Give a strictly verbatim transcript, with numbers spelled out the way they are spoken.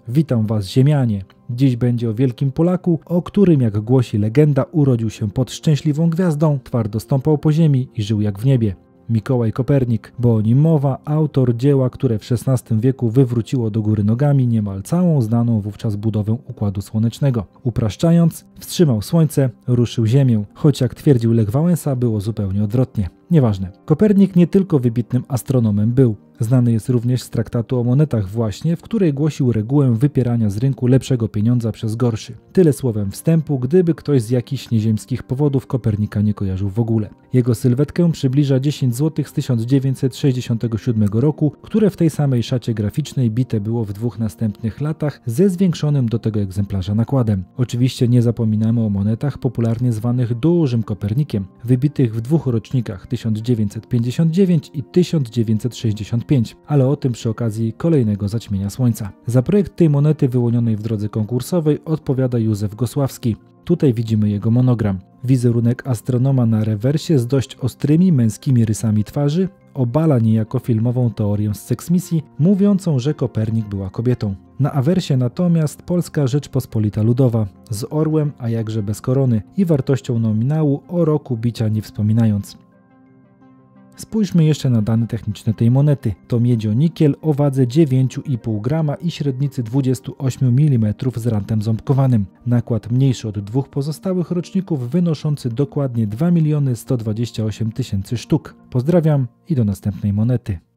Witam was, ziemianie. Dziś będzie o wielkim Polaku, o którym, jak głosi legenda, urodził się pod szczęśliwą gwiazdą, twardo stąpał po ziemi i żył jak w niebie. Mikołaj Kopernik, bo o nim mowa, autor dzieła, które w szesnastym wieku wywróciło do góry nogami niemal całą znaną wówczas budowę Układu Słonecznego. Upraszczając, wstrzymał Słońce, ruszył Ziemię, choć jak twierdził Lech Wałęsa, było zupełnie odwrotnie. Nieważne. Kopernik nie tylko wybitnym astronomem był. Znany jest również z traktatu o monetach właśnie, w której głosił regułę wypierania z rynku lepszego pieniądza przez gorszy. Tyle słowem wstępu, gdyby ktoś z jakichś nieziemskich powodów Kopernika nie kojarzył w ogóle. Jego sylwetkę przybliża dziesięć złotych z tysiąc dziewięćset sześćdziesiątego siódmego roku, które w tej samej szacie graficznej bite było w dwóch następnych latach ze zwiększonym do tego egzemplarza nakładem. Oczywiście nie zapominamy o monetach popularnie zwanych dużym Kopernikiem, wybitych w dwóch rocznikach tysiąc dziewięćset pięćdziesiąt dziewięć i tysiąc dziewięćset sześćdziesiąt pięć, ale o tym przy okazji kolejnego zaćmienia Słońca. Za projekt tej monety wyłonionej w drodze konkursowej odpowiada Józef Gosławski. Tutaj widzimy jego monogram. Wizerunek astronoma na rewersie z dość ostrymi męskimi rysami twarzy obala niejako filmową teorię z seksmisji mówiącą, że Kopernik była kobietą. Na awersie natomiast Polska Rzeczpospolita Ludowa z orłem, a jakże bez korony i wartością nominału o roku bicia nie wspominając. Spójrzmy jeszcze na dane techniczne tej monety. To miedzio-nikiel o wadze dziewięć i pół grama i średnicy dwadzieścia osiem milimetrów z rantem ząbkowanym. Nakład mniejszy od dwóch pozostałych roczników, wynoszący dokładnie dwa miliony sto dwadzieścia osiem tysięcy sztuk. Pozdrawiam i do następnej monety.